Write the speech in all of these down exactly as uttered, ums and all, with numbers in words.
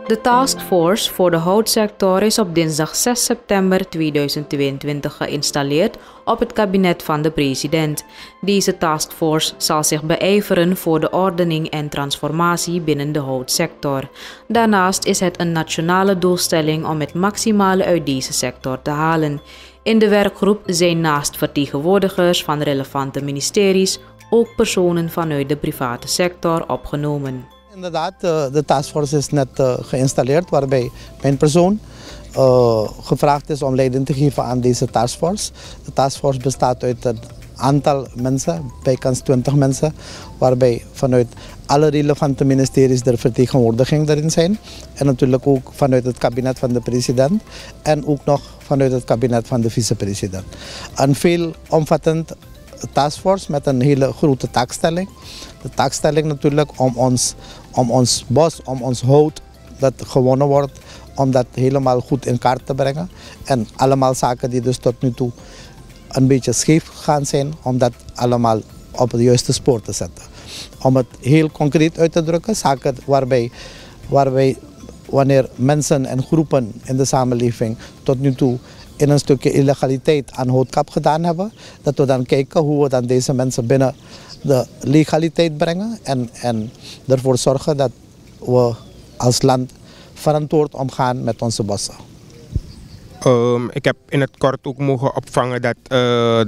De taskforce voor de houtsector is op dinsdag zes september tweeduizend tweeëntwintig geïnstalleerd op het kabinet van de president. Deze taskforce zal zich beijveren voor de ordening en transformatie binnen de houtsector. Daarnaast is het een nationale doelstelling om het maximale uit deze sector te halen. In de werkgroep zijn naast vertegenwoordigers van relevante ministeries ook personen vanuit de private sector opgenomen. Inderdaad, de taskforce is net geïnstalleerd waarbij mijn persoon uh, gevraagd is om leiding te geven aan deze taskforce. De taskforce bestaat uit een aantal mensen, bijkans twintig mensen, waarbij vanuit alle relevante ministeries er vertegenwoordiging daarin zijn. En natuurlijk ook vanuit het kabinet van de president en ook nog vanuit het kabinet van de vicepresident. Een veelomvattend taskforce met een hele grote taakstelling. De taakstelling natuurlijk om ons, om ons bos, om ons hout dat gewonnen wordt, om dat helemaal goed in kaart te brengen. En allemaal zaken die dus tot nu toe een beetje scheef gaan zijn, om dat allemaal op het juiste spoor te zetten. Om het heel concreet uit te drukken, zaken waarbij, waarbij wanneer mensen en groepen in de samenleving tot nu toe in een stukje illegaliteit aan houtkap gedaan hebben, dat we dan kijken hoe we dan deze mensen binnen de legaliteit brengen en, en ervoor zorgen dat we als land verantwoord omgaan met onze bossen. Um, ik heb in het kort ook mogen opvangen dat uh,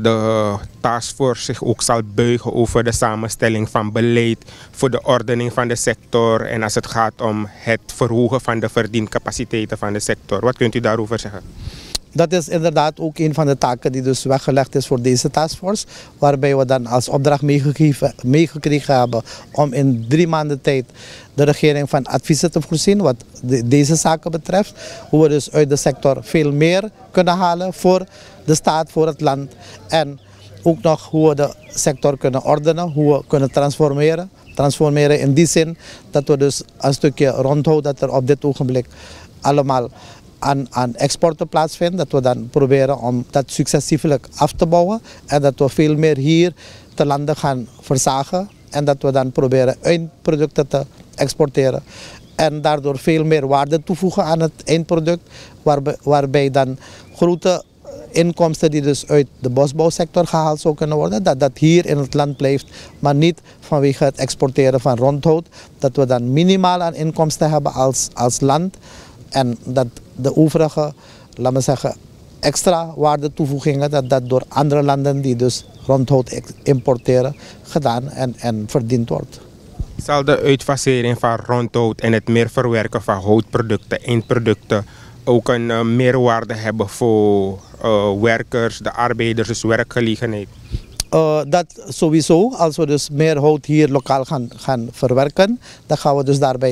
de taskforce zich ook zal buigen over de samenstelling van beleid voor de ordening van de sector en als het gaat om het verhogen van de verdiencapaciteiten van de sector. Wat kunt u daarover zeggen? Dat is inderdaad ook een van de taken die dus weggelegd is voor deze taskforce, waarbij we dan als opdracht meegekregen hebben om in drie maanden tijd de regering van adviezen te voorzien wat de, deze zaken betreft. Hoe we dus uit de sector veel meer kunnen halen voor de staat, voor het land. En ook nog hoe we de sector kunnen ordenen, hoe we kunnen transformeren. Transformeren in die zin dat we dus een stukje rondhouden dat er op dit ogenblik allemaal Aan, aan exporten plaatsvindt, dat we dan proberen om dat successievelijk af te bouwen en dat we veel meer hier te landen gaan verzagen en dat we dan proberen eindproducten te exporteren en daardoor veel meer waarde toevoegen aan het eindproduct, waarbij, waarbij dan grote inkomsten die dus uit de bosbouwsector gehaald zou kunnen worden, dat dat hier in het land blijft, maar niet vanwege het exporteren van rondhout, dat we dan minimaal aan inkomsten hebben als, als land. En dat de overige, laten we zeggen, extra waardetoevoegingen, dat dat door andere landen die dus rondhout importeren, gedaan en, en verdiend wordt. Zal de uitfasering van rondhout en het meer verwerken van houtproducten, eindproducten, ook een uh, meerwaarde hebben voor uh, werkers, de arbeiders, dus werkgelegenheid? Uh, dat sowieso, als we dus meer hout hier lokaal gaan, gaan verwerken, dan gaan we dus daarbij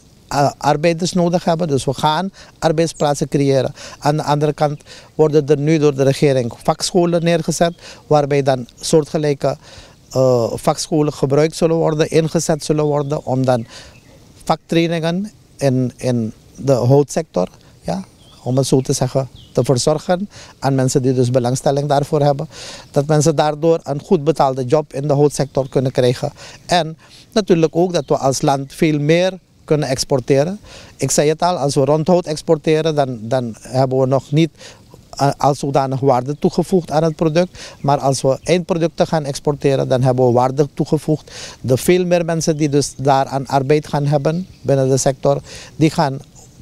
arbeiders nodig hebben, dus we gaan arbeidsplaatsen creëren. Aan de andere kant worden er nu door de regering vakscholen neergezet, waarbij dan soortgelijke uh, vakscholen gebruikt zullen worden, ingezet zullen worden om dan vaktrainingen in, in de houtsector, ja, om het zo te zeggen, te verzorgen aan mensen die dus belangstelling daarvoor hebben. Dat mensen daardoor een goed betaalde job in de houtsector kunnen krijgen. En natuurlijk ook dat we als land veel meer kunnen exporteren. Ik zei het al, als we rondhout exporteren, dan, dan hebben we nog niet als zodanig waarde toegevoegd aan het product. Maar als we eindproducten gaan exporteren, dan hebben we waarde toegevoegd. De veel meer mensen die dus daar aan arbeid gaan hebben binnen de sector, die gaan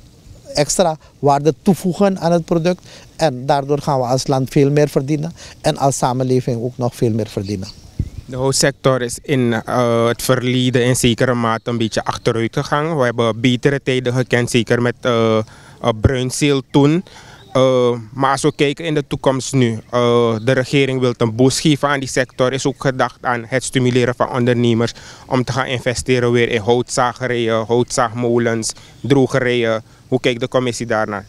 extra waarde toevoegen aan het product. En daardoor gaan we als land veel meer verdienen en als samenleving ook nog veel meer verdienen. De houtsector is in uh, het verleden in zekere mate een beetje achteruit gegaan. We hebben betere tijden gekend, zeker met uh, uh, Bruinzeel toen. Uh, maar als we kijken in de toekomst nu, uh, de regering wil een boost geven aan die sector. Is ook gedacht aan het stimuleren van ondernemers om te gaan investeren weer in houtzagerijen, houtzaagmolens, drogerijen. Hoe kijkt de commissie daarnaar?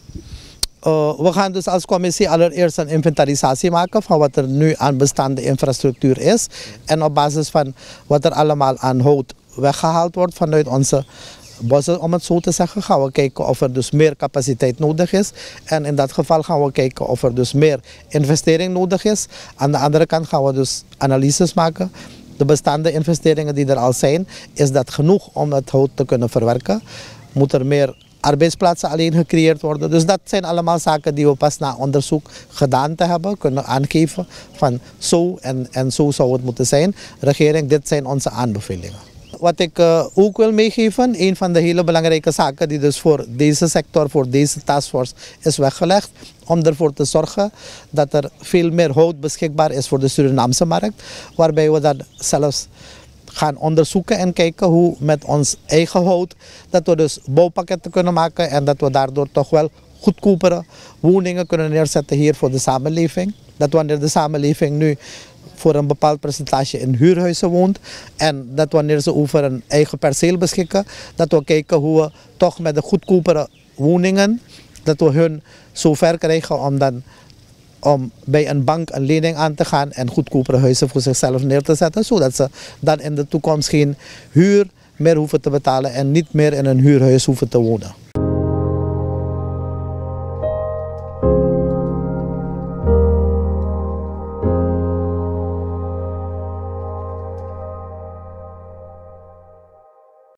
Uh, we gaan dus als commissie allereerst een inventarisatie maken van wat er nu aan bestaande infrastructuur is. En op basis van wat er allemaal aan hout weggehaald wordt vanuit onze bossen, om het zo te zeggen, gaan we kijken of er dus meer capaciteit nodig is. En in dat geval gaan we kijken of er dus meer investering nodig is. Aan de andere kant gaan we dus analyses maken. De bestaande investeringen die er al zijn, is dat genoeg om het hout te kunnen verwerken? Moet er meer arbeidsplaatsen alleen gecreëerd worden. Dus dat zijn allemaal zaken die we pas na onderzoek gedaan te hebben kunnen aangeven van zo en, en zo zou het moeten zijn. Regering, dit zijn onze aanbevelingen. Wat ik uh, ook wil meegeven, een van de hele belangrijke zaken die dus voor deze sector, voor deze taskforce is weggelegd, om ervoor te zorgen dat er veel meer hout beschikbaar is voor de Surinaamse markt, waarbij we dan zelfs gaan onderzoeken en kijken hoe met ons eigen hout, dat we dus bouwpakketten kunnen maken en dat we daardoor toch wel goedkopere woningen kunnen neerzetten hier voor de samenleving. Dat wanneer de samenleving nu voor een bepaald percentage in huurhuizen woont en dat wanneer ze over een eigen perceel beschikken, dat we kijken hoe we toch met de goedkopere woningen, dat we hun zover krijgen om dan om bij een bank een lening aan te gaan en goedkopere huizen voor zichzelf neer te zetten, zodat ze dan in de toekomst geen huur meer hoeven te betalen en niet meer in een huurhuis hoeven te wonen.